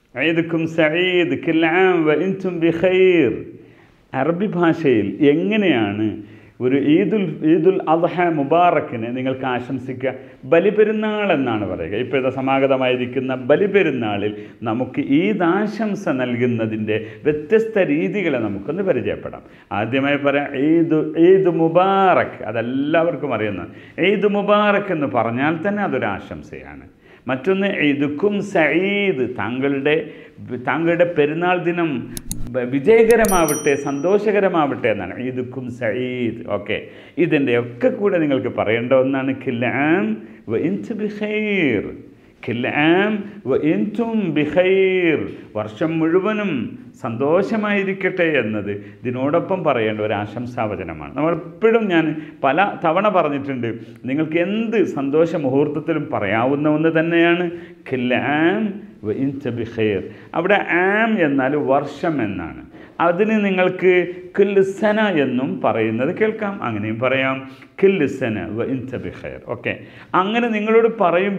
ഈദുക്കും സഈദ് കുല്ല ആം വ അൻതും ബിഖൈർ. അറബി ഭാഷയിൽ എങ്ങനെയാണ് ഒരു ഈദുൽ അദ്ഹ മുബാറക്കിനെ നിങ്ങൾക്ക് ആശംസിക്കുക? ബലിപെരുന്നാൾ എന്നാണ് പറയുക. ഇപ്പോഴത്തെ സമാഗതമായിരിക്കുന്ന ബലിപെരുന്നാളിൽ നമുക്ക് ഈദാശംസ നൽകുന്നതിൻ്റെ വ്യത്യസ്ത രീതികളെ നമുക്കൊന്ന് പരിചയപ്പെടാം. ആദ്യമായി പറയാം ഈദ് മുബാറക്ക്. അതെല്ലാവർക്കും അറിയുന്ന ഈദ് മുബാറക്ക് എന്ന് പറഞ്ഞാൽ തന്നെ അതൊരു ആശംസയാണ്. മറ്റൊന്ന് ഈദുക്കും സഈദ്, താങ്കളുടെ പെരുന്നാൾ ദിനം വിജയകരമാവട്ടെ, സന്തോഷകരമാവട്ടെ എന്നാണ് ഈദുക്കും സഈദ്. ഓക്കെ, ഇതിൻ്റെ ഒക്കെ കൂടെ നിങ്ങൾക്ക് പറയേണ്ട ഒന്നാണ് കുല്ല ആം വ അൻതും ബിഖൈർ. കുല്ല ആം വ അൻതും ബിഖൈർ, വർഷം മുഴുവനും സന്തോഷമായിരിക്കട്ടെ എന്നത് ഇതിനോടൊപ്പം പറയേണ്ട ഒരു ആശംസാവചനമാണ്. നമ്മളെപ്പോഴും ഞാൻ പല തവണ പറഞ്ഞിട്ടുണ്ട്, നിങ്ങൾക്ക് എന്ത് സന്തോഷ മുഹൂർത്തത്തിലും പറയാവുന്ന ഒന്ന് തന്നെയാണ് കുല്ല ആം വ അൻതും ബിഖൈർ. അവിടെ ആം എന്നാൽ വർഷം എന്നാണ്. അതിന് നിങ്ങൾക്ക് കുല്ലു സന എന്നും പറയുന്നത് കേൾക്കാം, അങ്ങനെയും പറയാം കുല്ലു സന വ അൻതും ബിഖൈർ. ഓക്കെ, അങ്ങനെ നിങ്ങളോട്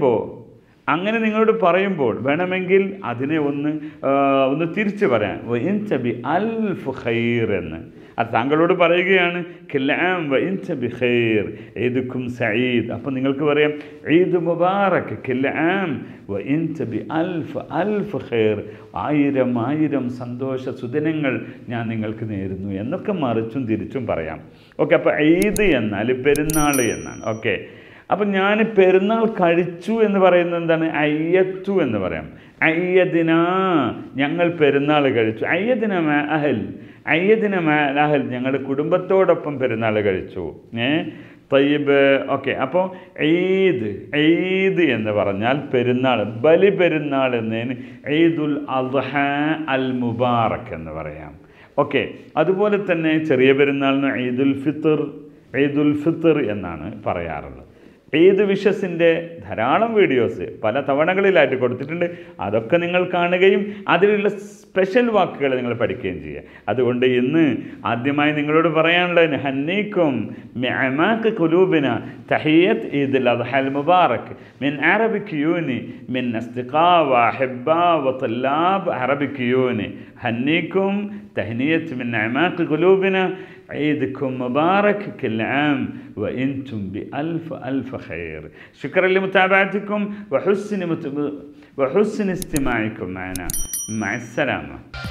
പറയുമ്പോൾ വേണമെങ്കിൽ അതിനെ ഒന്ന് തിരിച്ച് പറയാം, വ അൻതും ബി അൽഫ് ഖൈർ എന്ന്. അത് താങ്കളോട് പറയുകയാണ് കുല്ല ആം വ അൻതും ബിഖൈർ ഈദുക്കും സഈദ്. അപ്പോൾ നിങ്ങൾക്ക് പറയാം ഈദ് മുബാറക് കുല്ല ആം വ അൻതും ബി അൽഫ് ഖൈർ, 1000 സന്തോഷ സുദിനങ്ങൾ ഞാൻ നിങ്ങൾക്ക് നേരുന്നു എന്നൊക്കെ മറിച്ചും തിരിച്ചും പറയാം. ഓക്കെ, അപ്പോൾ ഈദ് എന്നാൽ പെരുന്നാൾ എന്നാണ്. ഓക്കെ, അപ്പം ഞാൻ പെരുന്നാൾ കഴിച്ചു എന്ന് പറയുന്നത് എന്താണ്? അയ്യത്തു എന്ന് പറയാം. അയ്യദിന, ഞങ്ങൾ പെരുന്നാൾ കഴിച്ചു. അയ്യദിന മാ അഹൽ, ഞങ്ങളുടെ കുടുംബത്തോടൊപ്പം പെരുന്നാൾ കഴിച്ചു. തയ്യിബ്. ഓക്കെ, അപ്പോൾ ഈദ് എന്ന് പറഞ്ഞാൽ പെരുന്നാൾ, ബലി പെരുന്നാൾ എന്നതിന് ഈദുൽ അദ്ഹ അൽ മുബാറക് എന്ന് പറയാം. ഓക്കെ, അതുപോലെ തന്നെ ചെറിയ പെരുന്നാളിന് ഈദുൽ ഫിത്തർ എന്നാണ് പറയാറുള്ളത്. ഈദ് വിഷസിൻ്റെ ധാരാളം വീഡിയോസ് പല തവണകളിലായിട്ട് കൊടുത്തിട്ടുണ്ട്. അതൊക്കെ നിങ്ങൾ കാണുകയും അതിലുള്ള സ്പെഷ്യൽ വാക്കുകൾ നിങ്ങൾ പഠിക്കുകയും ചെയ്യുക. അതുകൊണ്ട് ഇന്ന് ആദ്യമായി നിങ്ങളോട് പറയാനുള്ളത് ഹന്നീക്കും മിഅമാഖ് ഖുലൂബിന തഹിയ്യത്ത് ഈദുൽ അദ്ഹൽ മുബാറക് മിൻ അറബിക് യൂനി മിൻ അസ്തിഖാ വ അഹിബ്ബാ വ തുല്ലാബ് അറബിക് യൂനി. ഹന്നീക്കും തഹ്നിയത്ത് മിൻ അമാഖ് ഖുലൂബിന عيدكم مبارك كل عام وأنتم بألف خير. شكرا لمتابعتكم وحسن استماعكم معنا. مع السلامة.